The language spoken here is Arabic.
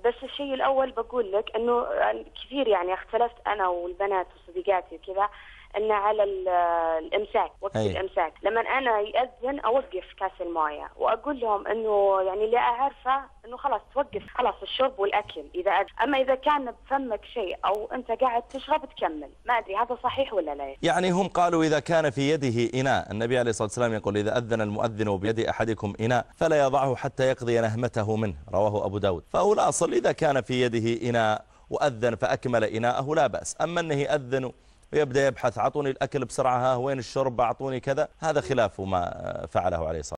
بس الشيء الأول بقول لك أنه كثير يعني اختلفت أنا والبنات وصديقاتي وكذا أن على الإمساك، وقت الإمساك لما أنا يأذن أوقف كاس الموية وأقول لهم أنه يعني اللي أعرفه أنه خلاص توقف خلاص الشرب والأكل إذا أما إذا كان بفمك شيء أو أنت قاعد تشرب تكمل. ما أدري هذا صحيح ولا لا. يعني هم قالوا إذا كان في يده إناء، النبي عليه الصلاة والسلام يقول إذا أذن المؤذن بيد أحدكم إناء فلا يضعه حتى يقضي نهمته منه، رواه أبو داود. فهو الأصل إذا كان في يده إناء وأذن فأكمل إناءه لا بأس. أما أنه يأذن ويبدأ يبحث أعطوني الأكل بسرعة، ها وين الشرب، أعطوني كذا، هذا خلاف ما فعله عليه الصلاة والسلام.